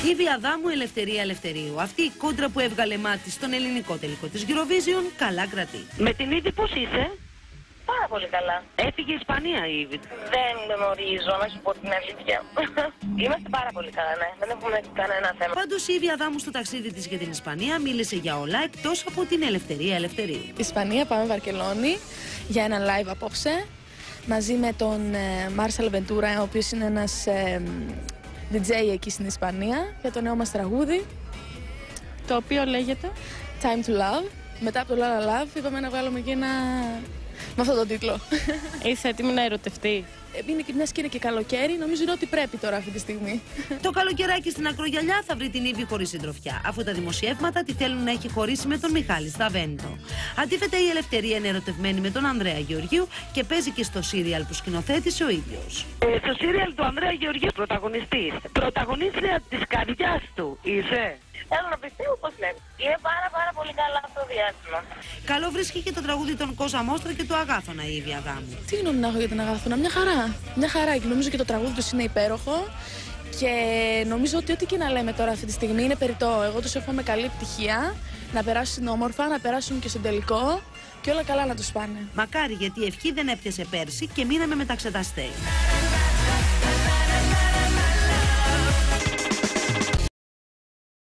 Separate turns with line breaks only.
Ήβη Αδάμου, Ελευθερία Ελευθερίου. Αυτή η κόντρα που έβγαλε μάτι στον ελληνικό τελικό της Eurovision, καλά κρατεί.
Με την Ήβη πώς είσαι?
Πάρα πολύ καλά.
Έφυγε η Ισπανία η Ήβη.
Δεν γνωρίζω, να σου πω την αλήθεια. Είμαστε πάρα πολύ καλά, ναι. Δεν έχουμε κανένα θέμα.
Πάντως η Ήβη Αδάμου στο ταξίδι της για την Ισπανία μίλησε για όλα εκτός από την Ελευθερία Ελευθερίου.
Ισπανία, πάμε Βαρκελόνη για ένα live απόψε. Μαζί με τον Μάρσαλ Βεντούρα, ο οποίος είναι ένας DJ εκεί στην Ισπανία, για το νέο μας τραγούδι, το οποίο λέγεται Time to Love. Μετά από το La La Love είπαμε να βγάλουμε και ένα με αυτόν τον τίτλο.
Είσαι έτοιμη να ερωτευτεί?
Είναι και μιας και είναι και καλοκαίρι, νομίζω είναι ότι πρέπει τώρα αυτή τη στιγμή.
Το καλοκαιράκι στην Ακρογιαλιά θα βρει την Ήβη χωρίς συντροφιά, αφού τα δημοσιεύματα τη θέλουν να έχει χωρίσει με τον Μιχάλη Σταβέντο. Αντίθετα, η Ελευθερία είναι ερωτευμένη με τον Ανδρέα Γεωργίου και παίζει και στο σύριαλ που σκηνοθέτησε ο ίδιος.
Στο σύριαλ του Ανδρέα Γεωργίου πρωταγωνιστής. Πρωταγωνίστρια της καρδιάς του είσαι?
Θέλω να πιστεύω πως λέμε. Είναι πάρα πολύ καλά αυτό το διάστημα.
Καλό βρίσκει και το τραγούδι των Κόζα Μόστρα και του Αγάθωνα η Ήβη Αδάμου.
Τι γνώμη να έχω για την Αγάθωνα? Μια χαρά. Μια χαρά, και νομίζω και το τραγούδι τους είναι υπέροχο. Και νομίζω ότι ό,τι και να λέμε τώρα αυτή τη στιγμή είναι περιττό. Εγώ τους εύχομαι καλή επιτυχία, να περάσουν όμορφα, να περάσουν και στον τελικό και όλα καλά να τους πάνε.
Μακάρι, γιατί η ευχή δεν έπιασε πέρσι και μείναμε με τα ξεταστέ.